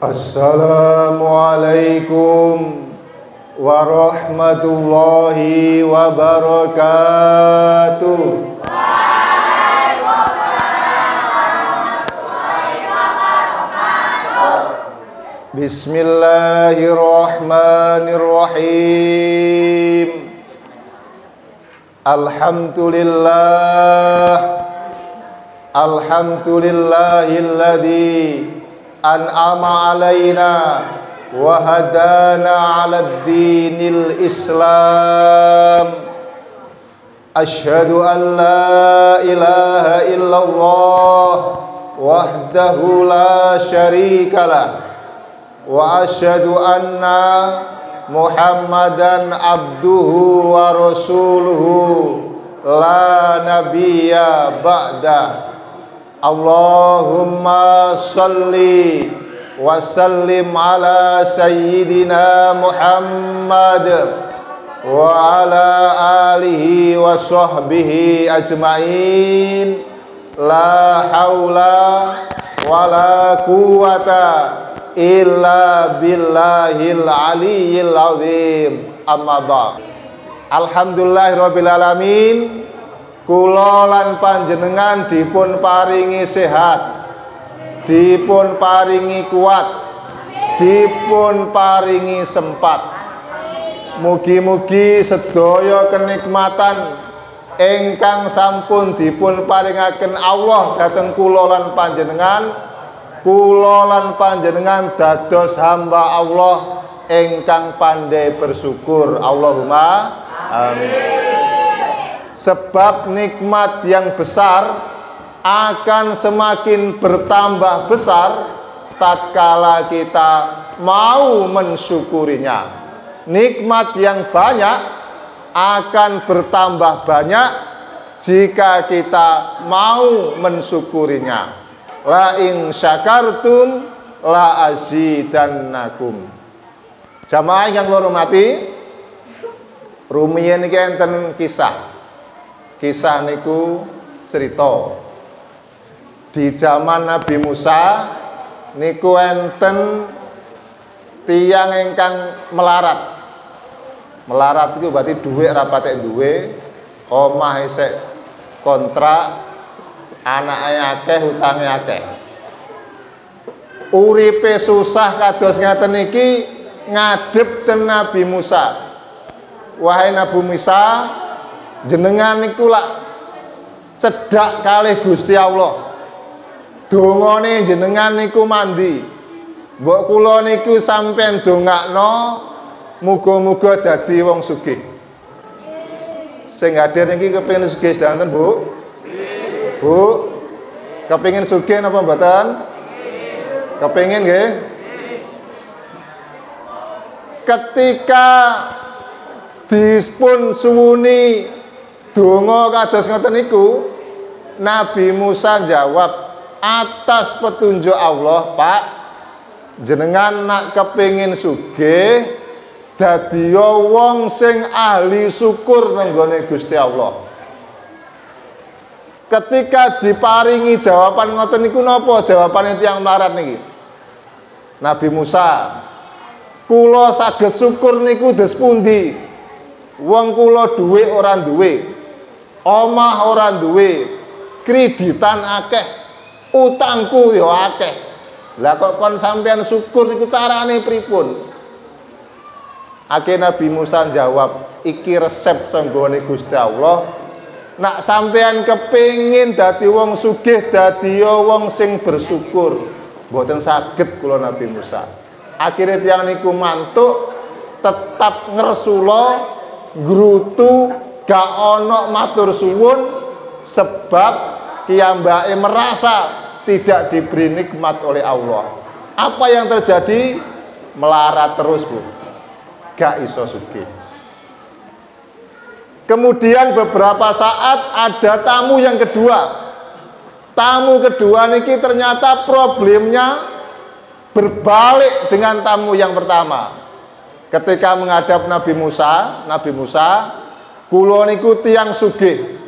Assalamualaikum warahmatullahi wabarakatuh. Bismillahirrahmanirrahim. Alhamdulillahilladzi an'ama alaina wa hadana 'alad dinil Islam. Asyhadu an la ilaha illallah wahdahu la syarikalah wa asyhadu anna Muhammadan abduhu wa rasuluhu la nabiyya ba'da. Allahumma salli wa sallim ala sayyidina Muhammad wa ala alihi wa sahbihi ajma'in. La haula wa la quwata illa billahil aliyyil azim. Amma ba'd. Alhamdulillahirabbil alamin. Kula lan panjenengan dipun paringi sehat, dipun paringi kuat, dipun paringi sempat. Mugi-mugi sedaya kenikmatan ingkang sampun dipun paringaken Allah dhateng kula lan panjenengan dados hamba Allah ingkang pandai bersyukur. Allahumma amin. Sebab nikmat yang besar akan semakin bertambah besar tatkala kita mau mensyukurinya. Nikmat yang banyak akan bertambah banyak jika kita mau mensyukurinya. La in syakartum la azidannakum. Jamaah yang kula hormati, rumiyin iki enten Kisah niku cerita di zaman Nabi Musa niku enten tiyang ingkang melarat. Melarat itu berarti duwe ra patek duwe, omah isih kontrak, anake akeh, hutange akeh. Uripe susah kados ngaten iki ngadhep ten Nabi Musa. Wahai Nabi Musa, jenengan niku lak cedhak kalih Gusti Allah. Dongane jenengan niku mandi. Mbok kula niku sampean dongakno muga-muga dadi wong sugih. Sing hadir niki kepengin sugih sedanten, Bu? Bu, kepengin sugih napa mboten? Kepengin nggih? Ketika dispun suwuni donga kados ngoten niku, Nabi Musa jawab, atas petunjuk Allah, Pak, jenengan nak kepengin sugih dadiya wong sing ahli syukur nang gone Gusti Allah. Ketika diparingi jawaban ngoten niku napa jawabane tiyang melarat niki? Nabi Musa, kula saged syukur niku dos pundi? Wong kula duwe ora duwe, omah ora duwe, kreditan akeh, utangku ya akeh. Lah kok kon sampean syukur niku carane pripun? Akhire Nabi Musa jawab, iki resep sanggone Gusti Allah. Nak sampean kepengin dadi wong sugih, dadi wong sing bersyukur, mboten saged kula Nabi Musa. Akhire tiyang niku mantuk tetap ngresula grutu gak ono matur suwun sebab kiyambake merasa tidak diberi nikmat oleh Allah. Apa yang terjadi? Melarat terus, Bu. Gak iso sugih. Kemudian beberapa saat ada tamu yang kedua. Tamu kedua niki ternyata problemnya berbalik dengan tamu yang pertama. Ketika menghadap Nabi Musa, kula niku tiyang sugih.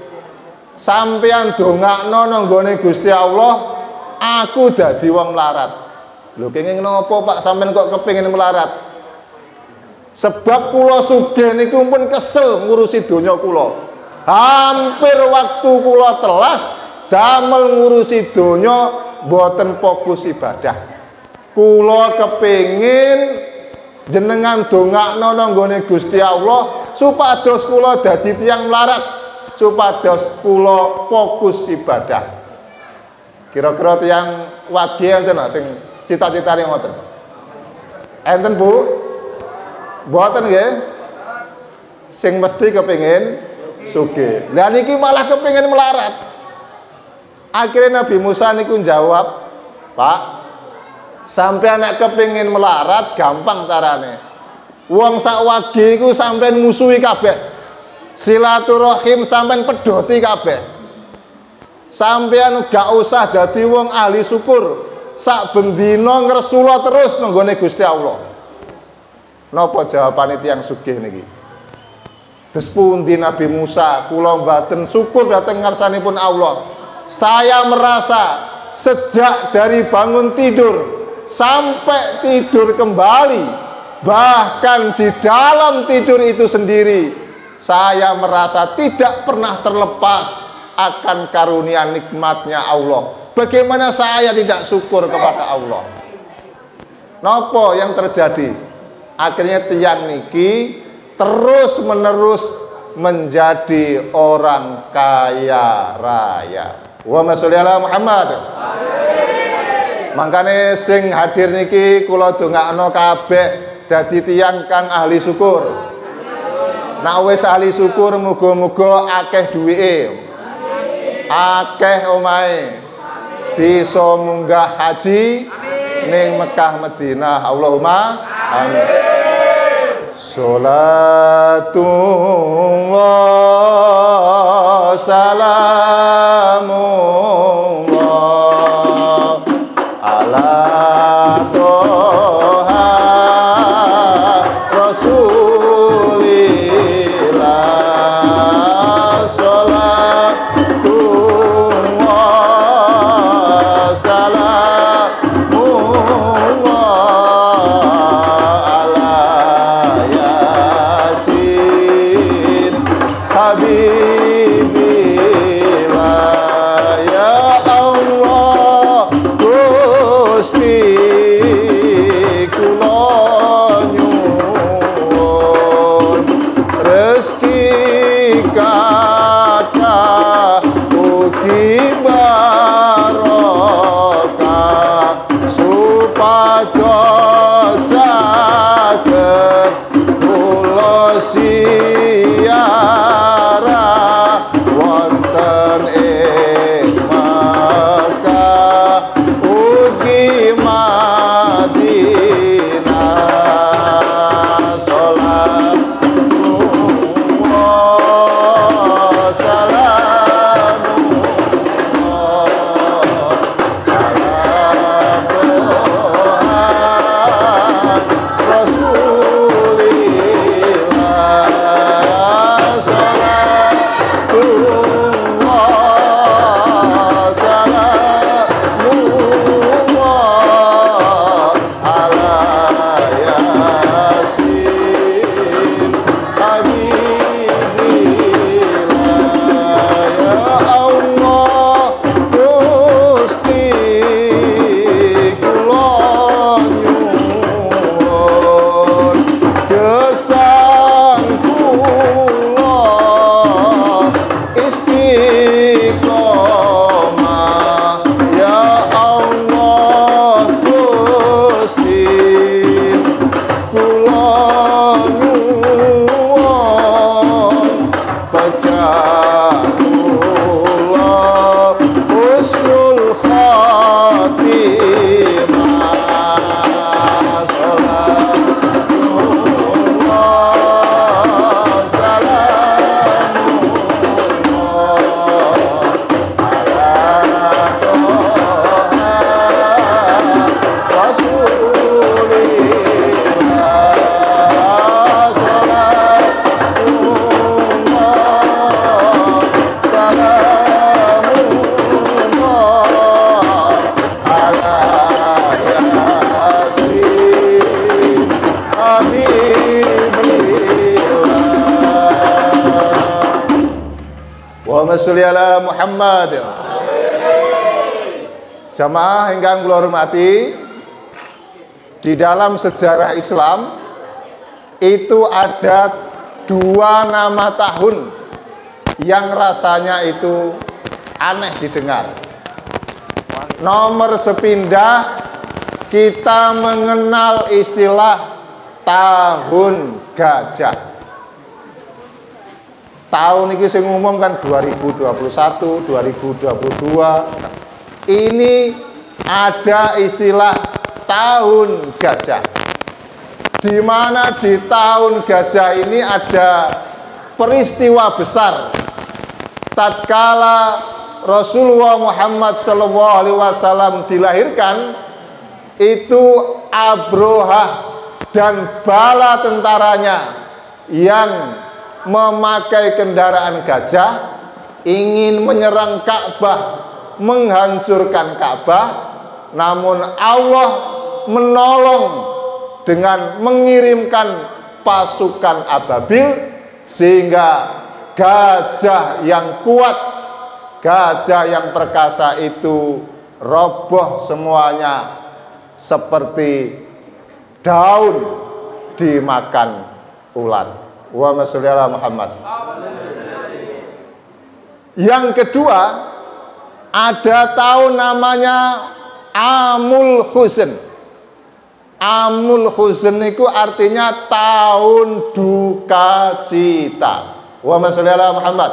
Sampeyan dongakno nang nggone Gusti Allah, aku dadi wong melarat. Lho kenging napa Pak sampean kok kepengin melarat? Sebab kula sugih niku pun kesel ngurusi donya kula. Hampir waktu kula telas damel ngurusi donya mboten fokus ibadah. Kula kepengin jenengan dongakno nang nggone Gusti Allah supados kula dadi tiyang melarat, supados kula fokus ibadah. Kira-kira tiyang wagi enten sing cita-citane ngoten. Enten Bu? Mboten nggih? Sing mesti kepengin sugih. Lah niki malah kepengin melarat. Akhirnya Nabi Musa niku jawab, "Pak, sampeyan nek kepengin melarat gampang carane. Wong sak wagi iku sampeyan musuhi kabeh. Silaturahim sampeyan pedhoti kabeh. Sampeyan gak usah dadi wong ahli syukur. Sak bendina ngresula terus nenggone Gusti Allah." Napa jawabane tiyang sugih niki? Des pundi Nabi Musa kula mboten syukur dhateng ngarsanipun Allah. Saya merasa sejak dari bangun tidur sampai tidur kembali, bahkan di dalam tidur itu sendiri, saya merasa tidak pernah terlepas akan karunia nikmatnya Allah. Bagaimana saya tidak syukur kepada Allah? Napa yang terjadi? Akhirnya tiang niki terus menerus menjadi orang kaya raya. Wa sholli ala Muhammad. Mangkane sing hadir niki kula dongakno kabeh dadi tiyang kang ahli syukur. Nek wis ahli syukur muga-muga akeh duwike. Akeh omahe. Bisa munggah haji ning Mekah Madinah. Allahumma amin. Salatullah salamullah ala toha rasulillah. Salatullah salamullah Habibillah ya Allah Gusti kula nyuwun rezeki kathah ugi barokah supados saged kula siarah wonten ing Makkah ugi Madinah. Salatullah salamullah ala Rasulillah Allahumma sholli ala Muhammad. Jamaah ingkang kula hormati, di dalam sejarah Islam itu ada 2 nama tahun yang rasanya itu aneh didengar. Nomor sepindah kita mengenal istilah tahun gajah. Tahun ini saya ngumumkan 2021, 2022. Ini ada istilah tahun gajah. Di mana di tahun gajah ini ada peristiwa besar. Tatkala Rasulullah Muhammad SAW dilahirkan, itu Abrohah dan bala tentaranya yang memakai kendaraan gajah ingin menyerang Ka'bah, menghancurkan Ka'bah, namun Allah menolong dengan mengirimkan pasukan ababil sehingga gajah yang kuat, gajah yang perkasa itu roboh semuanya seperti daun dimakan ulat. Wa sholli ala Muhammad. Yang kedua, ada tahun namanya Amul Huzn. Amul Huzn itu artinya tahun duka cita. Wa sholli ala Muhammad.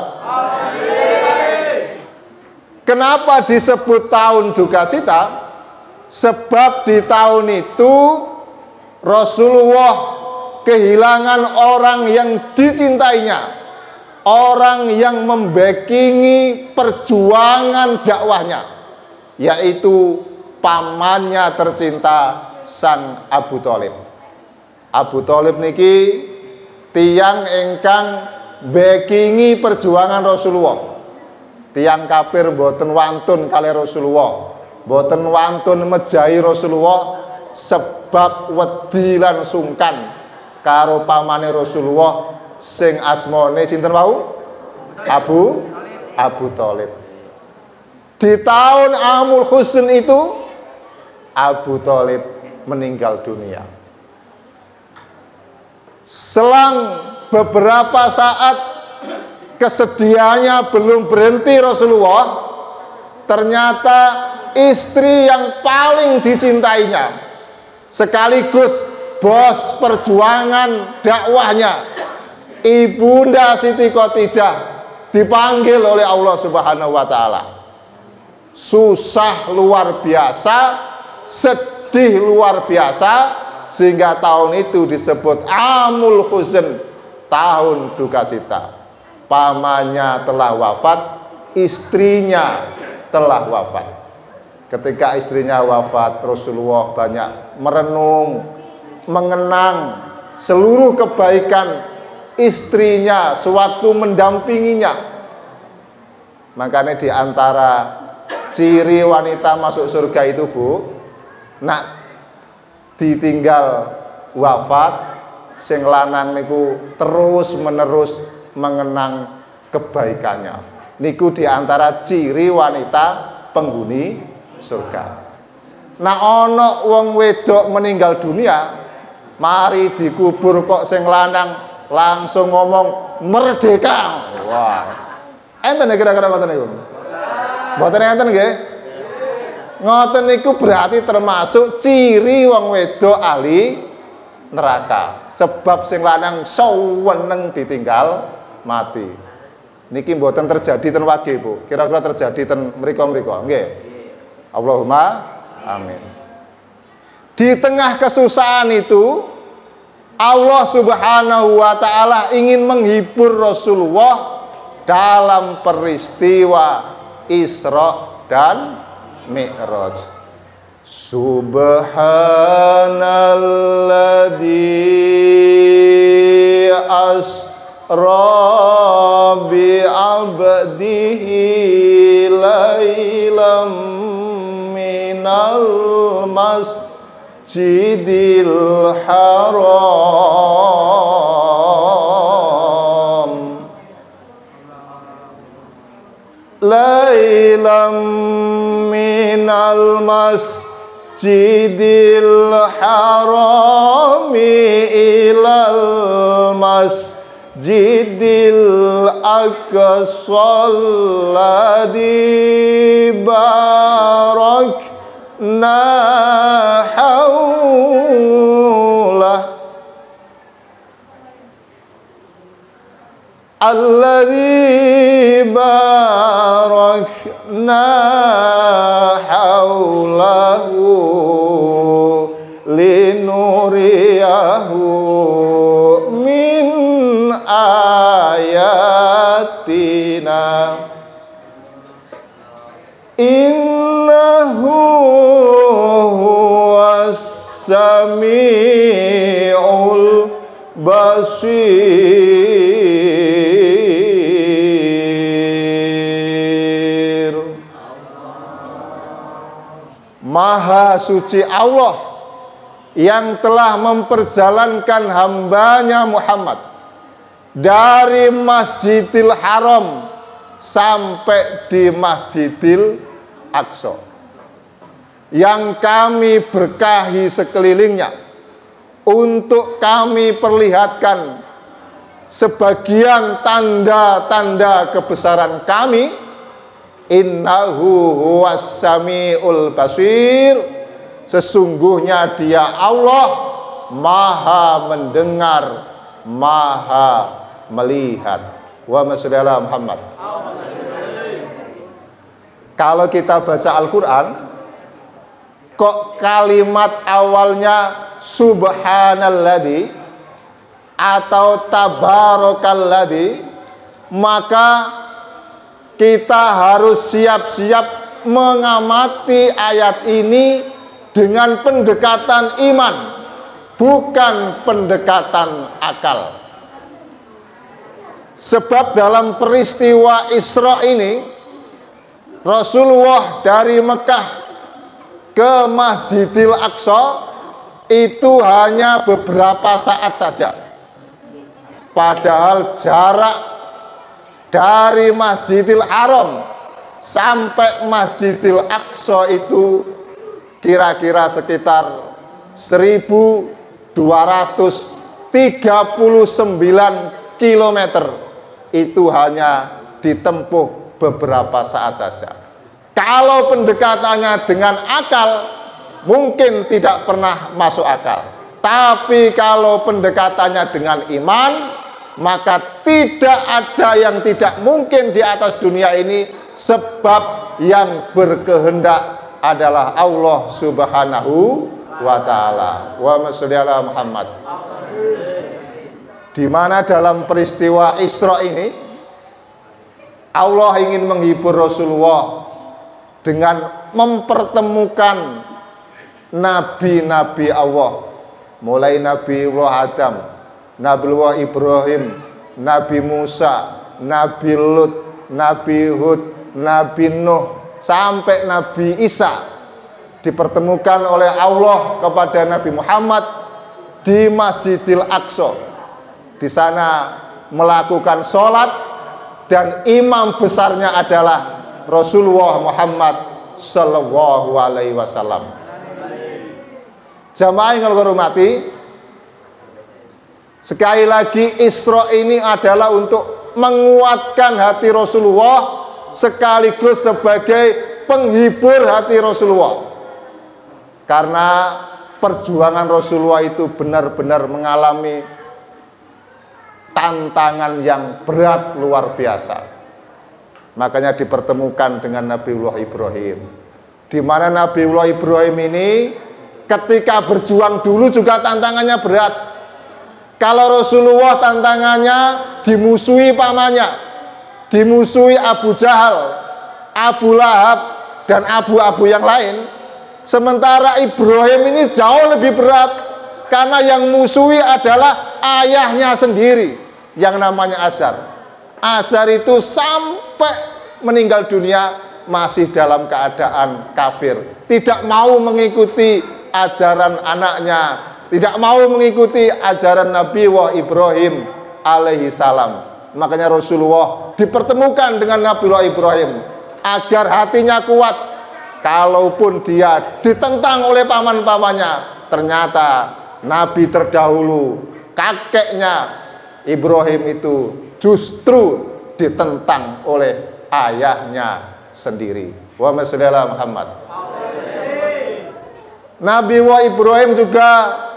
Kenapa disebut tahun duka cita? Sebab di tahun itu Rasulullah kehilangan orang yang dicintainya, orang yang membackingi perjuangan dakwahnya, yaitu pamannya tercinta Sang Abu Thalib. Abu Thalib niki tiang ingkang backingi perjuangan Rasulullah. Tiang kafir mboten wantun kali Rasulullah, mboten wantun mejahi Rasulullah sebab wedi lan sungkan karo pamane Rasulullah sing asmane sinten wau? Abu Thalib. Di tahun Amul Huzn itu Abu Thalib meninggal dunia. Selang beberapa saat kesedihannya belum berhenti Rasulullah, ternyata istri yang paling dicintainya sekaligus bos perjuangan dakwahnya, Ibunda Siti Khadijah, dipanggil oleh Allah Subhanahu wa taala. Susah luar biasa, sedih luar biasa, sehingga tahun itu disebut Amul Huzn, tahun duka cita. Pamannya telah wafat, istrinya telah wafat. Ketika istrinya wafat, Rasulullah banyak merenung, mengenang seluruh kebaikan istrinya sewaktu mendampinginya. Makanya di antara ciri wanita masuk surga itu, Bu, nak ditinggal wafat, sing lanang niku terus menerus mengenang kebaikannya. Niku di antara ciri wanita penghuni surga. Nah, ono wong wedok meninggal dunia, mari dikubur kok sing lanang langsung ngomong merdeka. Wah. Enten kira-kira ngoten niku. Mboten enten nggih? Ngoten niku berarti termasuk ciri wong wedok ahli neraka. Sebab sing lanang seneng ditinggal mati. Niki mboten terjadi ten wage, Bu. Kira-kira terjadi ten mriko-mriko, nggih. Allahumma amin. Di tengah kesusahan itu, Allah Subhanahu wa taala ingin menghibur Rasulullah dalam peristiwa Isra dan Mi'raj. Subhanalladzi Rabbi abdihi laylam minal masjidil haram qalilan minal masjidil harami ilal masjidil aqsal ladzi barakna haulah alladzi barakna haulahu linuriyahu min ayatina innahu huwas samiul basir. Maha suci Allah yang telah memperjalankan hambanya Muhammad dari Masjidil Haram sampai di Masjidil Aqsa, yang kami berkahi sekelilingnya untuk kami perlihatkan sebagian tanda-tanda kebesaran kami. Innahu huwas samiul basir, sesungguhnya dia Allah maha mendengar, maha melihat. Wa masallallahu Muhammad. Kalau kita baca Al-Quran, kok kalimat awalnya subhanalladzi atau tabarakalladzi, maka kita harus siap-siap mengamati ayat ini dengan pendekatan iman, bukan pendekatan akal. Sebab dalam peristiwa Isra ini, Rasulullah dari Mekah ke Masjidil Aqsa itu hanya beberapa saat saja. Padahal jarak dari Masjidil Haram sampai Masjidil Aqsa itu kira-kira sekitar 1239 km. Itu hanya ditempuh beberapa saat saja. Kalau pendekatannya dengan akal, mungkin tidak pernah masuk akal. Tapi kalau pendekatannya dengan iman, maka tidak ada yang tidak mungkin di atas dunia ini, sebab yang berkehendak adalah Allah Subhanahu wa ta'ala. Wa sallallahu Muhammad. Di mana dalam peristiwa Isra ini Allah ingin menghibur Rasulullah dengan mempertemukan nabi-nabi Allah, mulai Nabi Adam, Nabi Ibrahim, Nabi Musa, Nabi Lut, Nabi Hud, Nabi Nuh, sampai Nabi Isa, dipertemukan oleh Allah kepada Nabi Muhammad di Masjidil Aqsa. Di sana melakukan sholat, dan imam besarnya adalah Rasulullah Muhammad Sallallahu Alaihi Wasallam. Jamaah yang hormati, sekali lagi Isra ini adalah untuk menguatkan hati Rasulullah sekaligus sebagai penghibur hati Rasulullah. Karena perjuangan Rasulullah itu benar-benar mengalami tantangan yang berat luar biasa. Makanya dipertemukan dengan Nabiullah Ibrahim. Di mana Nabiullah Ibrahim ini ketika berjuang dulu juga tantangannya berat. Kalau Rasulullah tantangannya dimusuhi pamannya, dimusuhi Abu Jahal, Abu Lahab, dan abu-abu yang lain. Sementara Ibrahim ini jauh lebih berat, karena yang musuhi adalah ayahnya sendiri, yang namanya Azar. Azar itu sampai meninggal dunia masih dalam keadaan kafir, tidak mau mengikuti ajaran anaknya, tidak mau mengikuti ajaran Nabi Ibrahim alaihi salam. Makanya Rasulullah dipertemukan dengan Nabiullah Ibrahim. agar hatinya kuat. Kalaupun dia ditentang oleh paman-pamannya, ternyata Nabi terdahulu, kakeknya Ibrahim itu justru ditentang oleh ayahnya sendiri. Wa sallallahu Muhammad. Nabi wa Ibrahim juga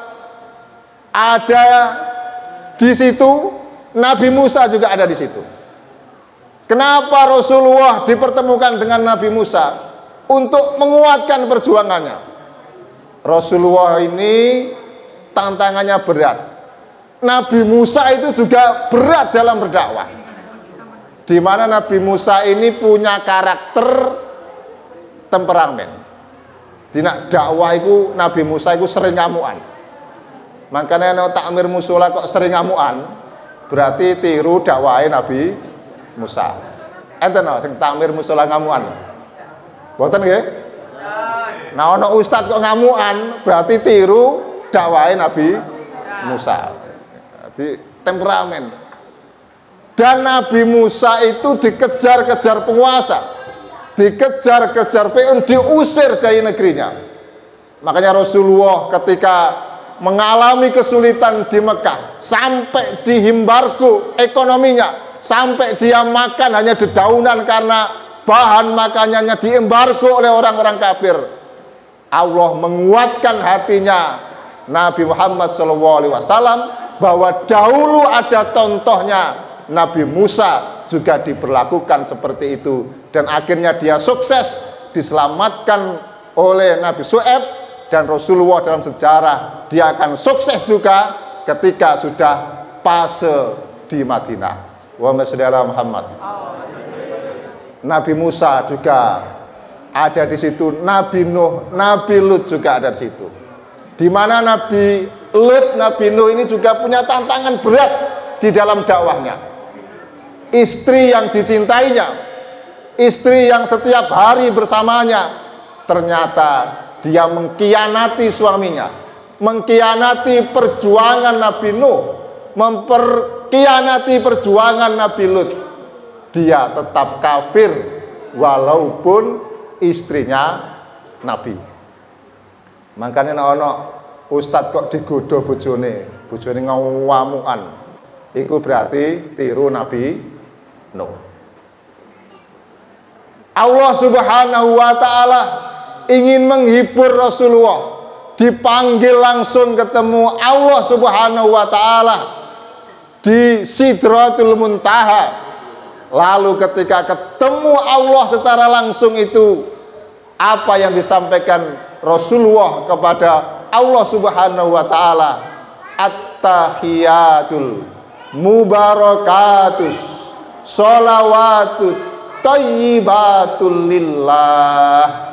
ada di situ, Nabi Musa juga ada di situ. Kenapa Rasulullah dipertemukan dengan Nabi Musa? Untuk menguatkan perjuangannya. Rasulullah ini tantangannya berat. Nabi Musa itu juga berat dalam berdakwah. Di mana Nabi Musa ini punya karakter temperamen. Dina dakwah itu Nabi Musa itu sering ngamuan. Makanya no takmir musola kok sering ngamuan, berarti tiru dakwahnya Nabi Musa. Enten no sing takmir musola ngamuan. Boten nggih? Nah ana ustaz kok ngamuan, berarti tiru dakwahnya Nabi Musa. Jadi temperamen. Dan Nabi Musa itu dikejar-kejar penguasa, dikejar-kejar PUN, diusir dari negerinya. Makanya Rasulullah ketika mengalami kesulitan di Mekah, sampai dihimbargo ekonominya, sampai dia makan hanya dedaunan karena bahan makanannya diembargo oleh orang-orang kafir. Allah menguatkan hatinya Nabi Muhammad SAW bahwa dahulu ada contohnya Nabi Musa juga diperlakukan seperti itu, dan akhirnya dia sukses diselamatkan oleh Nabi Syuaib, dan Rasulullah dalam sejarah dia akan sukses juga ketika sudah fase di Madinah. Wa sallallahu Muhammad. Nabi Musa juga ada di situ, Nabi Nuh, Nabi Lut juga ada di situ. Di mana Nabi Lut, Nabi Nuh ini juga punya tantangan berat di dalam dakwahnya. Istri yang dicintainya, istri yang setiap hari bersamanya, ternyata dia mengkhianati suaminya, mengkhianati perjuangan Nabi Nuh, memperkhianati perjuangan Nabi Lut. Dia tetap kafir walaupun istrinya Nabi. Makanya ana ustad kok digoda bojone ngawamukan, iku berarti tiru Nabi Nuh. Allah Subhanahu wa taala ingin menghibur Rasulullah, dipanggil langsung ketemu Allah Subhanahu wa taala di Sidratul Muntaha. Lalu ketika ketemu Allah secara langsung itu, apa yang disampaikan Rasulullah kepada Allah Subhanahu wa taala? At-tahiyatul mubarakatus sholawatut thayyibatul lillah.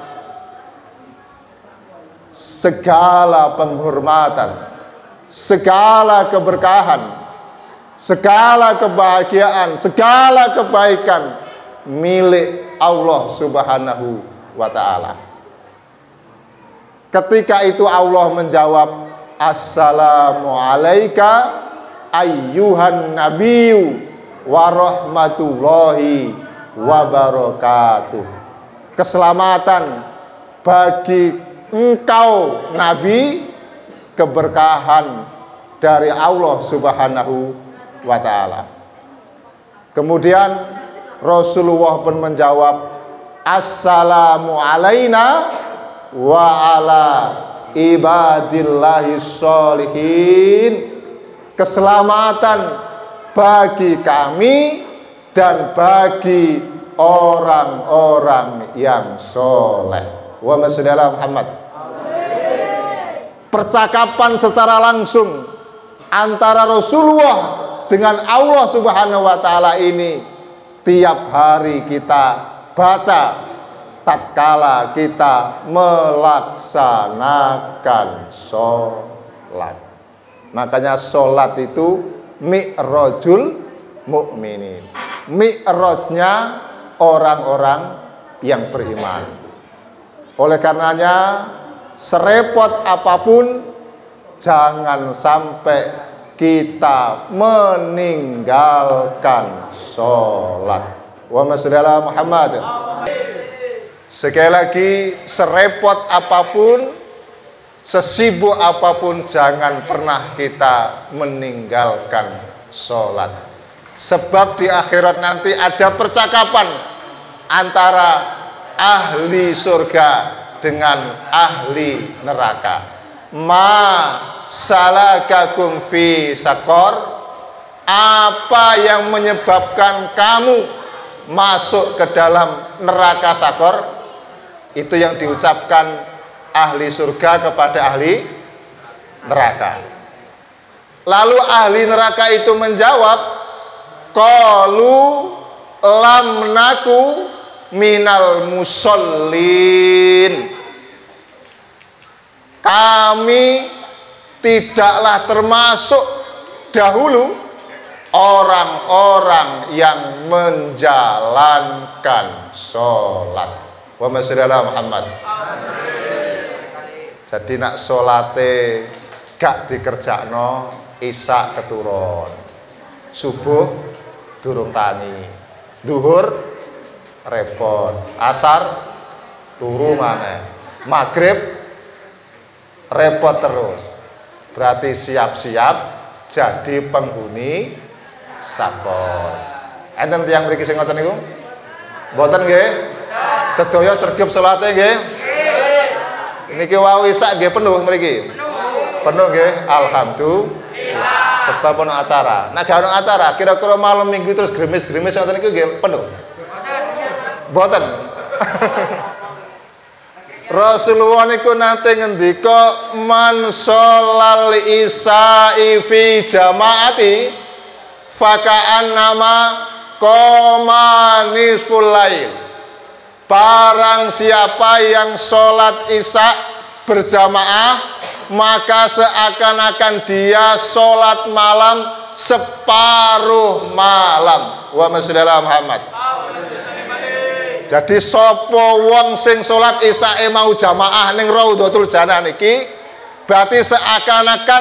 Segala penghormatan, segala keberkahan, segala kebahagiaan, segala kebaikan milik Allah Subhanahu wa ta'ala. Ketika itu Allah menjawab, assalamu alaika ayyuhan nabiyyu wa rahmatullahi wa barakatuh. Keselamatan bagi engkau Nabi, keberkahan dari Allah Subhanahu wa ta'ala. Kemudian Rasulullah pun menjawab, assalamu alaina wa ala ibadillahi sholihin. Keselamatan bagi kami dan bagi orang-orang yang soleh. Wa sallallahu Muhammad. Percakapan secara langsung antara Rasulullah dengan Allah Subhanahu wa ta'ala ini tiap hari kita baca tatkala kita melaksanakan sholat. Makanya sholat itu mi'rajul mukminin, mi'rajnya orang-orang yang beriman. Oleh karenanya serepot apapun jangan sampai kita meninggalkan sholat. Wa sallallahu Muhammad. Sekali lagi, serepot apapun, sesibuk apapun, jangan pernah kita meninggalkan sholat. Sebab di akhirat nanti ada percakapan antara ahli surga dengan ahli neraka. Ma salakakum fi sakor, apa yang menyebabkan kamu masuk ke dalam neraka sakor? Itu yang diucapkan ahli surga kepada ahli neraka. Lalu ahli neraka itu menjawab, qalu lam naku minal musallin. Kami tidaklah termasuk dahulu orang-orang yang menjalankan sholat. Wa masallallahu Muhammad. Jadi nak sholate gak dikerjakno, isya keturun, subuh durung tani, duhur repot, asar turu maneh, maghrib repot terus. Berarti siap-siap jadi penghuni sakor. Enten tiyang mriki sing ngoten niku? Mboten nggih? Sedaya sregep salate nggih? Niki wau isak nggih penuh mriki? Penuh nggih? Alhamdulillah. Sebab ono acara. Nek gak ono acara, kira-kira malam minggu terus gremis-gremis ngoten niku nggih penuh. Mboten. Rasulullah niku nate ngendika man sholal isya'i fi jamaati faka'annama qoma nisful lail. Barang siapa yang sholat isya berjamaah, maka seakan-akan dia sholat malam separuh malam. Wa masallallahu Muhammad. Jadi sopo wong sing sholat isya mau jamaah ning Raudhatul Jannah niki, berarti seakan-akan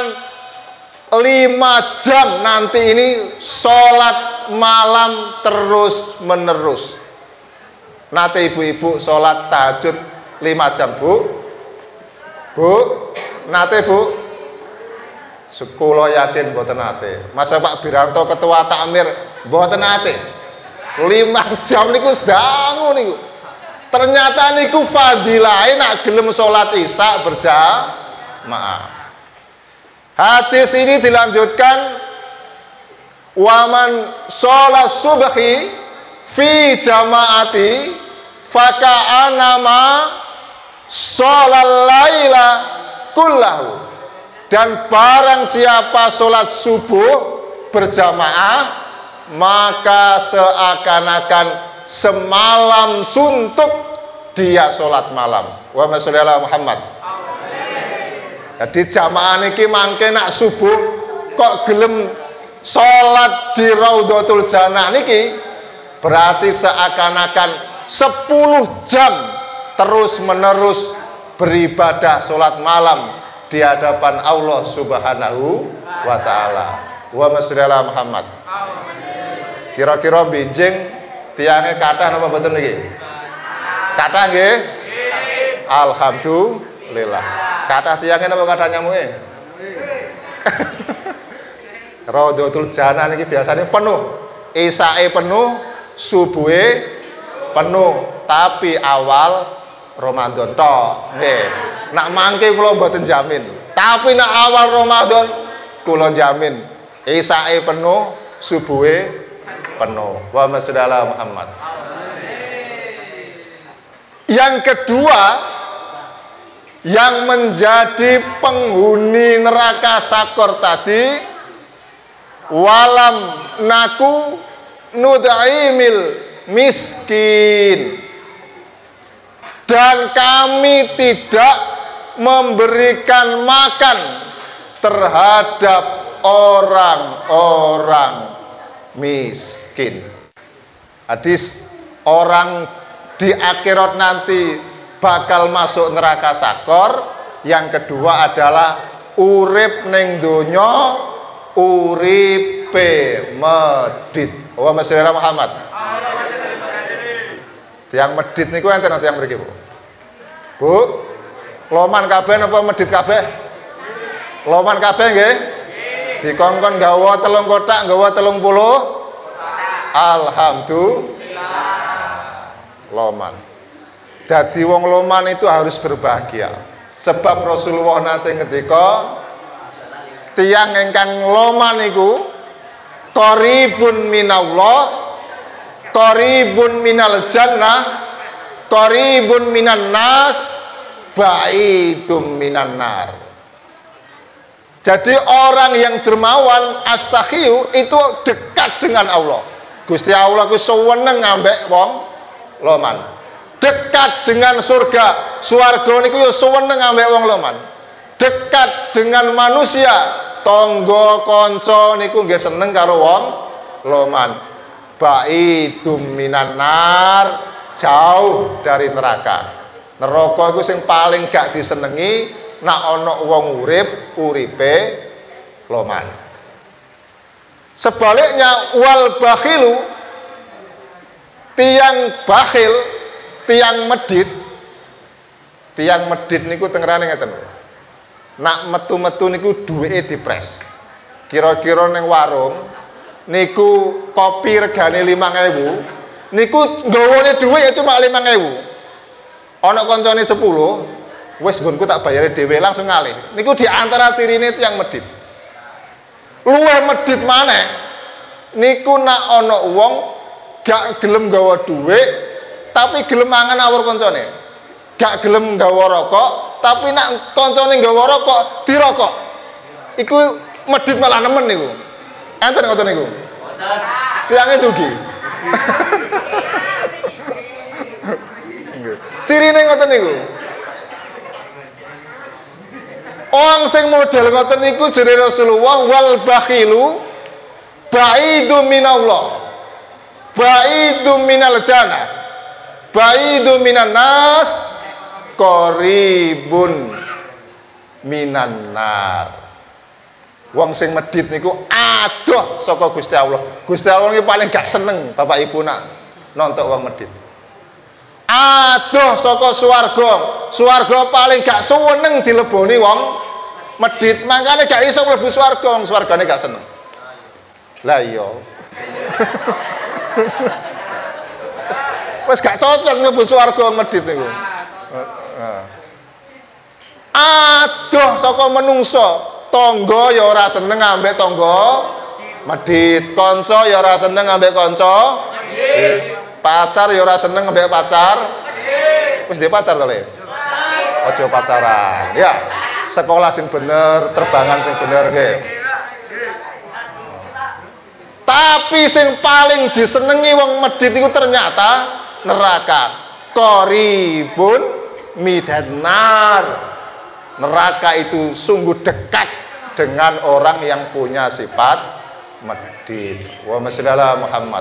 5 jam nanti ini sholat malam terus menerus. Nate ibu-ibu sholat tahajud 5 jam bu? Bu? Nate bu? Sekolah yakin mboten nate. Masa Pak Biranto ketua takmir mboten nate. 5 jam niku sedangu niku. Ternyata niku fadilah nak gelem sholat isya berjamaah. Hadis ini dilanjutkan, waman sholat subhi fi jamaati faka'anama sholal laila kullahu. Dan barang siapa sholat subuh berjamaah, maka seakan-akan semalam suntuk dia sholat malam. Wa masallallahu Muhammad. Jadi jamaah niki mangke nak subuh kok gelem sholat di Raudhatul Jannah niki, berarti seakan-akan 10 jam terus menerus beribadah sholat malam di hadapan Allah Subhanahu wa ta'ala. Wa masallallahu Muhammad. Kira-kira benjing tiangnya kathah napa mboten niki? Kathah nggih? Alhamdulillah. Kathah tiangnya napa kathah nyamuke? Raudhatul Jannah niki biasanya penuh. Isyae penuh, subuhe penuh, tapi awal Ramadan tok nggih. Nak mangke kula mboten jamin. Tapi nak awal Ramadan kula jamin isyae penuh, subuhe penuh. Wa masallallahu Muhammad. Yang kedua, yang menjadi penghuni neraka sakor tadi, walam naku nud'imil miskin, dan kami tidak memberikan makan terhadap orang-orang miskin. Hadis orang di akhirat nanti bakal masuk neraka sakor. Yang kedua adalah urip ning donya uripe medit. Wa masallallahu Muhammad. Tiang medit niku enten tiang mriki, Bu. Bu, loman kabeh napa medit kabeh? Loman kabeh nggih? Dikongkon nggawa 3 kotak, nggawa 30. Alhamdulillah. Loman. Dadi wong loman itu harus berbahagia. Sebab Rasulullah nanti ngendika tiang ingkang loman iku qaribun minallah, qaribun minal jannah, qaribun minan nas, ba'idum minan nar. Jadi orang yang dermawan as-sakhiyu itu dekat dengan Allah. Gusti Allah ku seneng ngambek wong loman. Dekat dengan surga, swarga niku ya seneng ngambek wong loman. Dekat dengan manusia, tangga kanca niku nggih seneng karo wong loman. Ba'idum minan nar, jauh dari neraka. Neraka iku sing paling gak disenengi nak ana wong urip, uripe loman. Sebaliknya wal bakhilu, tiang bakhil, tiang medit niku tengerane ngeten. Nak metu-metu niku duweke dipres. Kira-kira ning warung niku kopi regane 5.000, niku nggawane dhuwit ya cuma 5.000. Ana kancane 10, wis nggonku tak bayare dhewe langsung ngalih. Niku di antara cirine tiyang medit. Luwih medit maneh niku nak ana wong gak gelem gawa dhuwit tapi gelem mangan awur kancane. Gak gelem gawa rokok tapi nak kancane gawa rokok dirokok. Iku medit malah nemen niku. Enten ngoten niku. Tiange dugi. Cirine ngoten niku. Wong sing model ngoten niku jere Rasulullah wal bakhilu ba'idum minallah, ba'idum minal jannah, ba'idum minan nas, qaribun minan nar. Wong sing medit niku adoh saka Gusti Allah. Gusti Allah iki paling gak seneng Bapak Ibu nak nonton wong medit. Adoh saka swarga. Swarga paling gak seneng dileboni wong medit. Makane gak iso mlebu swarga, wong swargane gak seneng. Lah iya. Wis gak cocok mlebu swarga medit niku. Adoh saka menungso. Tangga ya ora seneng ambek tangga medit, kanca ya ora seneng ambek kanca medit, pacar ya ora seneng ambek pacar medit. Wis dhe pacar to, Le? Aja pacaran. Ya, sekolah sing bener, terbangan sing bener nggih. Tapi sing paling disenengi wong medit iku ternyata neraka. Qaribun midanar. Neraka itu sungguh dekat dengan orang yang punya sifat medit. Wa masallallahu Muhammad.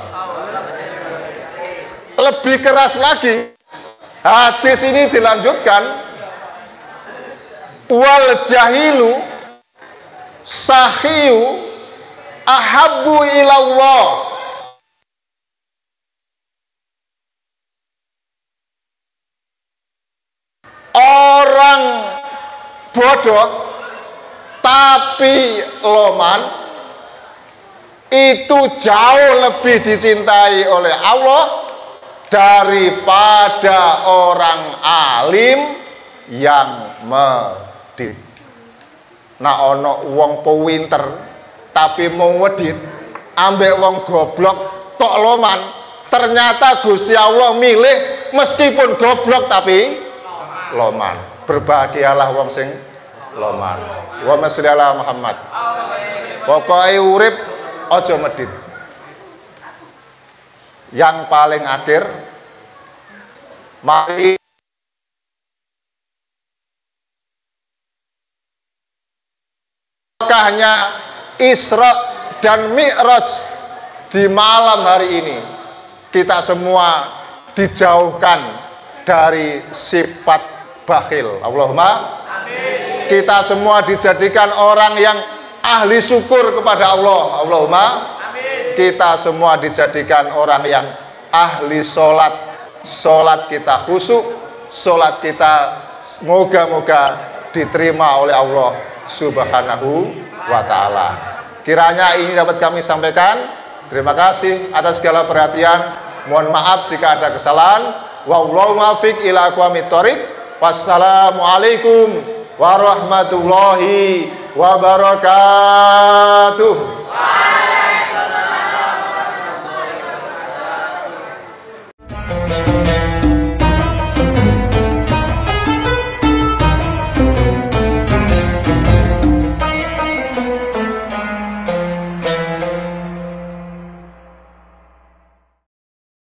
Lebih keras lagi, hadis ini dilanjutkan wal jahilu sahiyu ahabbu ilallah. Orang bodoh tapi loman itu jauh lebih dicintai oleh Allah daripada orang alim yang medit. Nah ono wong pinter tapi mau ngedit ambek wong goblok kok loman, ternyata Gusti Allah milih meskipun goblok tapi loman. Berbahagialah wong sing loman. Wa masallallahu Muhammad. Pokoke urip aja medit. Yang paling akhir mari Mekahnya Isra dan Mi'raj di malam hari ini kita semua dijauhkan dari sifat bakhil. Allahumma amin. Kita semua dijadikan orang yang ahli syukur kepada Allah. Allahumma amin. Kita semua dijadikan orang yang ahli sholat sholat kita khusyuk, sholat kita moga-moga diterima oleh Allah Subhanahu wa ta'ala. Kiranya ini dapat kami sampaikan. Terima kasih atas segala perhatian. Mohon maaf jika ada kesalahan. Wallahu muwaffiq ila aqwamit thoriq. Wassalamualaikum warahmatullahi wabarakatuh.